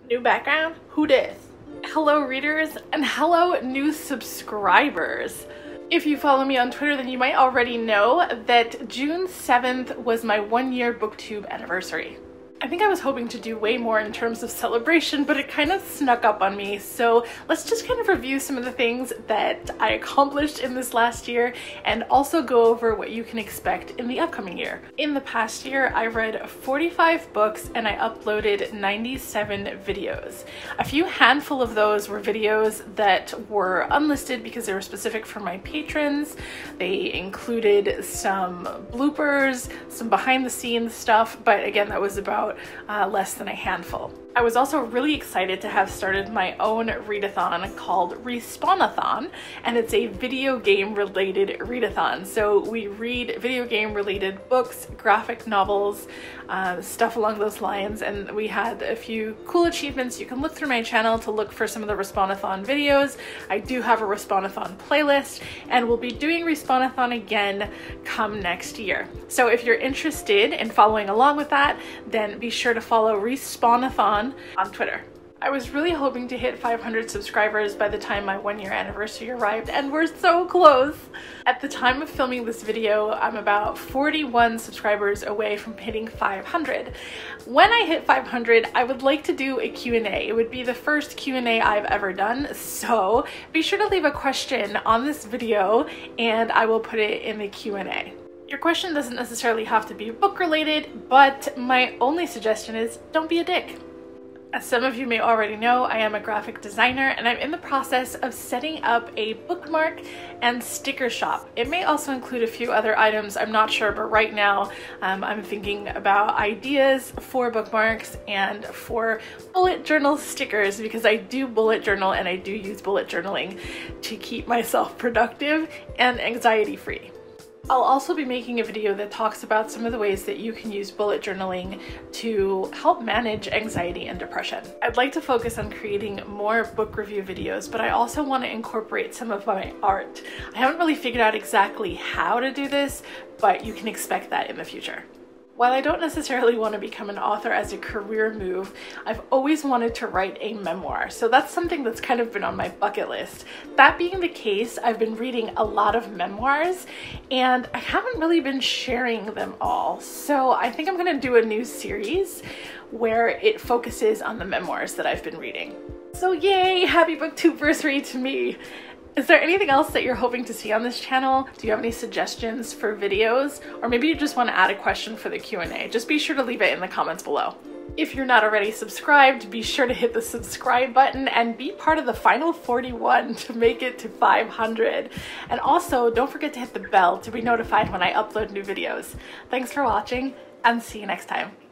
New background? Who dis? Hello readers and hello new subscribers. If you follow me on Twitter, then you might already know that June 7th was my 1-year booktube anniversary. I think I was hoping to do way more in terms of celebration, but it kind of snuck up on me. So let's just kind of review some of the things that I accomplished in this last year and also go over what you can expect in the upcoming year. In the past year, I read 45 books and I uploaded 97 videos. A few handful of those were videos that were unlisted because they were specific for my patrons. They included some bloopers, some behind the scenes stuff, but again, that was about less than a handful. I was also really excited to have started my own readathon called Respawnathon, and it's a video game related readathon. So we read video game related books, graphic novels, stuff along those lines, and we had a few cool achievements. You can look through my channel to look for some of the Respawnathon videos. I do have a Respawnathon playlist, and we'll be doing Respawnathon again come next year. So if you're interested in following along with that, then be sure to follow Respawnathon on Twitter. I was really hoping to hit 500 subscribers by the time my 1-year anniversary arrived, and we're so close. At the time of filming this video, I'm about 41 subscribers away from hitting 500. When I hit 500, I would like to do a Q&A. It would be the first Q&A I've ever done, so be sure to leave a question on this video and I will put it in the Q&A. Your question doesn't necessarily have to be book related, but my only suggestion is don't be a dick. As some of you may already know, I am a graphic designer and I'm in the process of setting up a bookmark and sticker shop. It may also include a few other items, I'm not sure, but right now I'm thinking about ideas for bookmarks and for bullet journal stickers, because I do bullet journal and I do use bullet journaling to keep myself productive and anxiety free. I'll also be making a video that talks about some of the ways that you can use bullet journaling to help manage anxiety and depression. I'd like to focus on creating more book review videos, but I also want to incorporate some of my art. I haven't really figured out exactly how to do this, but you can expect that in the future. While I don't necessarily want to become an author as a career move, I've always wanted to write a memoir, so that's something that's kind of been on my bucket list. That being the case, I've been reading a lot of memoirs and I haven't really been sharing them all, so I think I'm going to do a new series where it focuses on the memoirs that I've been reading. So yay, happy booktubeversary to me! Is there anything else that you're hoping to see on this channel? Do you have any suggestions for videos? Or maybe you just want to add a question for the Q&A. Just be sure to leave it in the comments below. If you're not already subscribed, be sure to hit the subscribe button and be part of the final 41 to make it to 500. And also, don't forget to hit the bell to be notified when I upload new videos. Thanks for watching, and see you next time.